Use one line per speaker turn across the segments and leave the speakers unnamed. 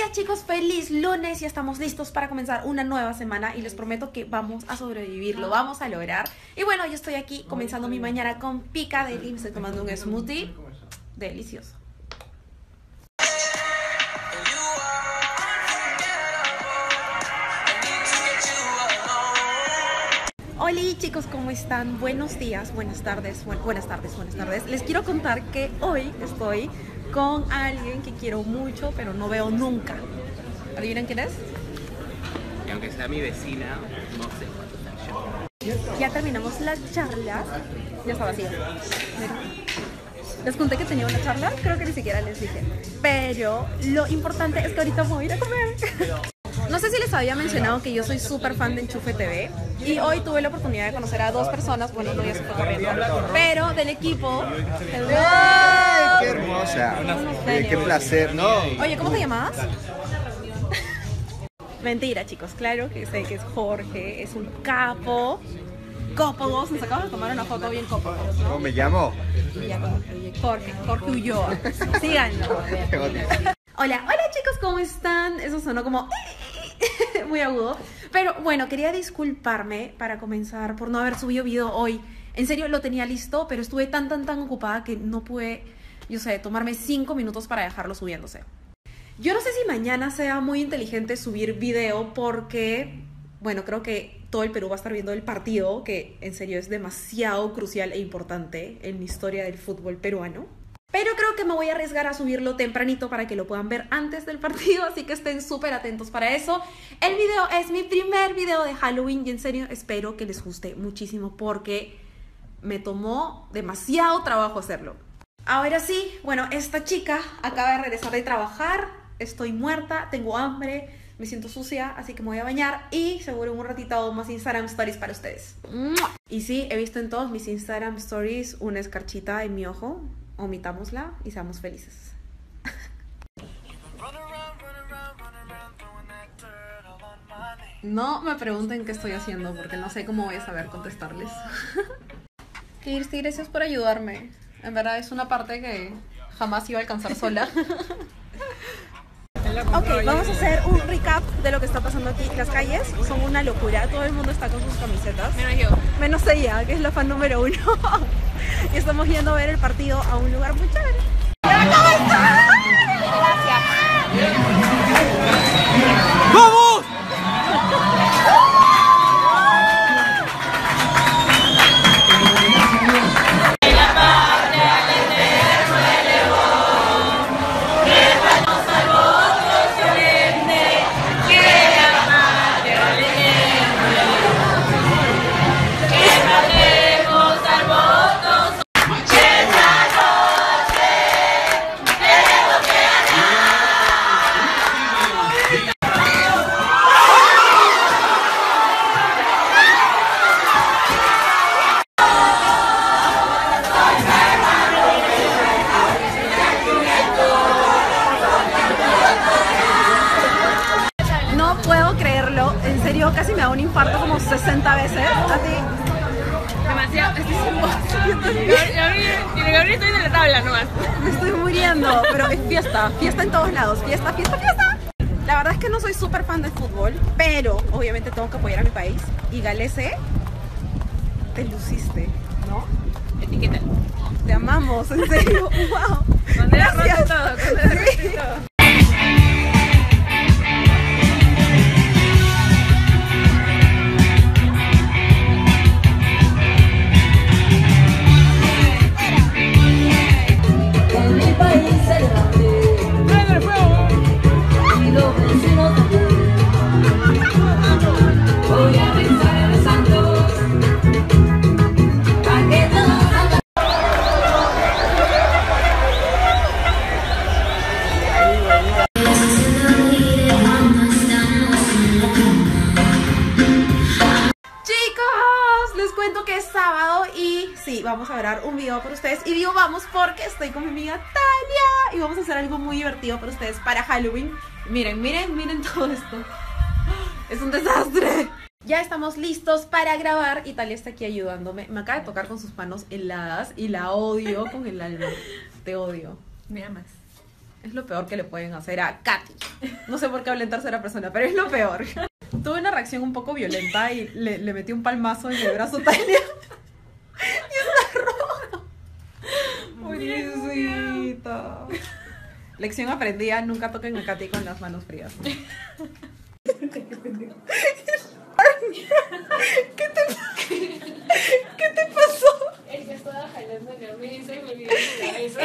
Hola chicos, feliz lunes, ya estamos listos para comenzar una nueva semana y les prometo que vamos a sobrevivir, lo vamos a lograr. Y bueno, yo estoy aquí comenzando mi mañana con Picadeli, me estoy tomando un smoothie delicioso. Hola chicos, ¿cómo están? Buenos días, buenas tardes, buenas tardes. Les quiero contar que hoy estoy con alguien que quiero mucho, pero no veo nunca. ¿Adivinen quién es?
Y aunque sea mi vecina, no sé cuánto está yo.
Ya terminamos la charla. Ya está vacía. Les conté que tenía una charla, creo que ni siquiera les dije. Pero lo importante es que ahorita voy a ir a comer. No sé si les había mencionado que yo soy súper fan de Enchufe TV y hoy tuve la oportunidad de conocer a dos personas, bueno, no ya se fue corriendo, pero del equipo.
¡Ay, qué hermosa! Qué placer, ¿no?
Oye, ¿cómo te llamabas? Mentira, chicos, claro que sé que es Jorge, es un capo. Cópagos, nos acabamos de tomar una foto bien cópagos, ¿no?
¿Cómo me llamo?
Jorge Ulloa. Síganlo. Hola chicos, ¿cómo están? Eso sonó como muy agudo. Pero bueno, quería disculparme para comenzar por no haber subido video hoy. En serio, lo tenía listo, pero estuve tan ocupada que no pude, yo sé, tomarme 5 minutos para dejarlo subiéndose. Yo no sé si mañana sea muy inteligente subir video porque, bueno, creo que todo el Perú va a estar viendo el partido, que en serio es demasiado crucial e importante en la historia del fútbol peruano. Pero creo que me voy a arriesgar a subirlo tempranito para que lo puedan ver antes del partido, así que estén súper atentos para eso. El video es mi primer video de Halloween y en serio espero que les guste muchísimo porque me tomó demasiado trabajo hacerlo. Ahora sí, bueno, esta chica acaba de regresar de trabajar, estoy muerta, tengo hambre, me siento sucia, así que me voy a bañar y seguro en un ratito hago más Instagram Stories para ustedes. Y sí, he visto en todos mis Instagram Stories una escarchita en mi ojo. Omitámosla y seamos felices. No me pregunten qué estoy haciendo porque no sé cómo voy a saber contestarles. Kirsty, gracias por ayudarme. En verdad es una parte que jamás iba a alcanzar sola. Ok, vamos a hacer un recap de lo que está pasando aquí. Las calles son una locura, todo el mundo está con sus camisetas.
Menos yo.
Menos ella, que es la fan número 1. Y estamos yendo a ver el partido a un lugar muy chévere.
¡Vamos!
No puedo creerlo, en serio casi me da un infarto como 60 veces. Así.
Demasiado. Y de Gabriel estoy en la tabla nomás.
Me estoy muriendo, pero es fiesta en todos lados, fiesta. La verdad es que no soy súper fan del fútbol, pero obviamente tengo que apoyar a mi país. Y Galese, te luciste, ¿no?
Etiqueta.
Te amamos, en serio, wow.
Bandera roja y todo, bandera roja y todo.
Sí, vamos a grabar un video para ustedes. Y digo vamos porque estoy con mi amiga Talia y vamos a hacer algo muy divertido para ustedes para Halloween. Miren todo esto. Es un desastre. Ya estamos listos para grabar y Talia está aquí ayudándome. Me acaba de tocar con sus manos heladas y la odio con el alma. Te odio.
Me amas.
Es lo peor que le pueden hacer a Katy. No sé por qué hablé en tercera persona, pero es lo peor. Tuve una reacción un poco violenta y le metí un palmazo en el brazo a Talia. Y está rojo. Pobrecita. Lección aprendida, nunca toquen a Katy con las manos frías. ¿Qué te pasó?
Es que estaba jalando en la mesa y me olvidé mi cabeza.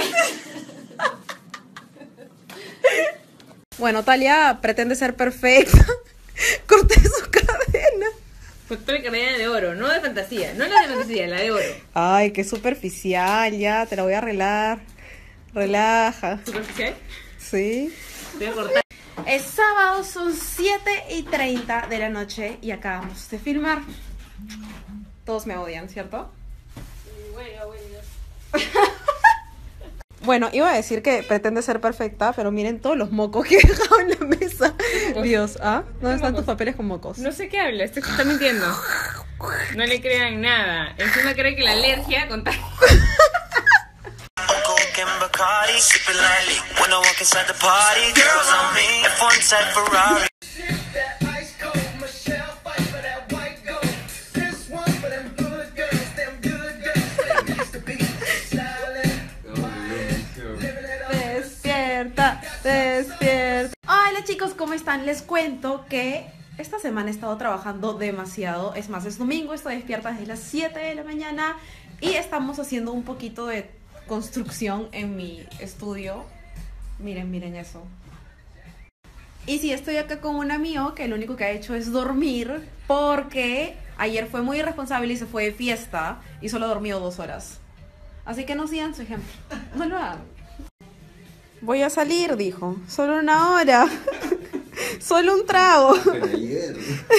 Bueno, Talia pretende ser perfecta. Corté su cadena.
Cortó la cadena de oro, no de fantasía. No la de fantasía, la de oro.
Ay, qué superficial, ya, te la voy a arreglar. Relaja.
¿Superficial?
Sí.
Voy a cortar.
Es sábado, son 7:30 de la noche y acabamos de filmar. Todos me odian, ¿cierto?
Bueno.
Bueno, iba a decir que pretende ser perfecta, pero miren todos los mocos que he dejado en la mesa. Dios, ¿ah? ¿Dónde están tus papeles con mocos?
No sé qué habla, este está mintiendo. No le crean nada. Encima cree que la alergia contagia.
Despierta. Hola chicos, ¿cómo están? Les cuento que esta semana he estado trabajando demasiado. Es más, es domingo, estoy despierta desde las 7 de la mañana y estamos haciendo un poquito de construcción en mi estudio. Miren eso. Y sí, estoy acá con un amigo que lo único que ha hecho es dormir porque ayer fue muy irresponsable y se fue de fiesta y solo dormió 2 horas. Así que no sigan su ejemplo. No lo hagan. Voy a salir, dijo. Solo 1 hora. Solo un trago.
Pero ayer.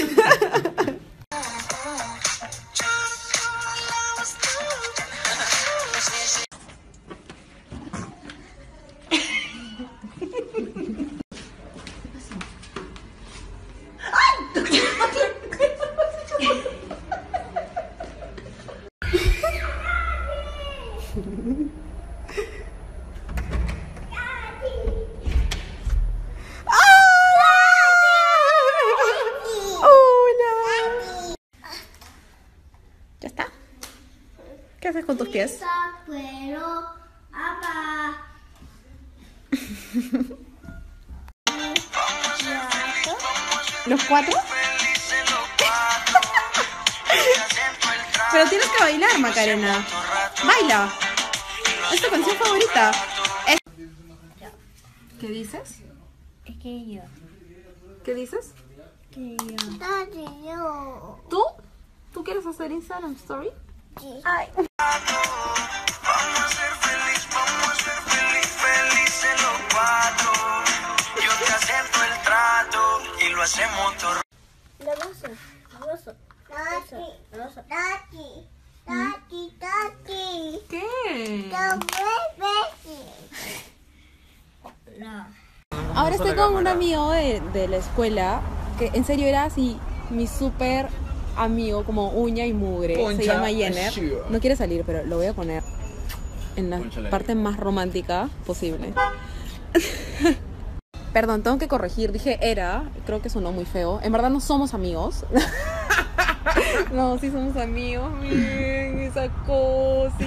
¿Ya está? ¿Qué haces con tus pies? ¿Los 4? Pero tienes que bailar, Macarena. Baila. Es tu canción favorita. ¿Qué dices?
Es que yo.
¿Qué dices?
Que yo.
¿Tú? ¿Tú quieres hacer Instagram Story?
Sí.
Ay.
Vamos a ser felices los 4. Yo te acepto el trato y lo hacemos todo.
¿Qué? Ahora estoy con un amigo de la escuela que en serio era así mi súper amigo, como uña y mugre.
Poncha,
se llama Jenner.
Shiva.
No quiere salir, pero lo voy a poner en la parte más romántica posible. Perdón, tengo que corregir. Dije era, creo que sonó muy feo. En verdad no somos amigos. No, sí somos amigos. Miren esa cosa.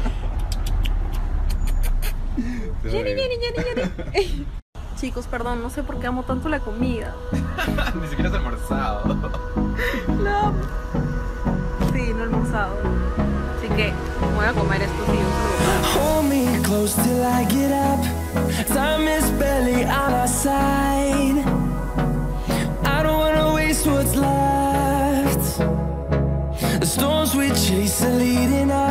Jenny. Chicos, perdón, no sé por qué amo tanto la comida.
Ni siquiera has almorzado.
No. Sí, no he almorzado. Así que voy a comer esto sí.
Hold me close till I get up. Time is barely on our side. I don't wanna waste what's left. The storms we chase are leading us.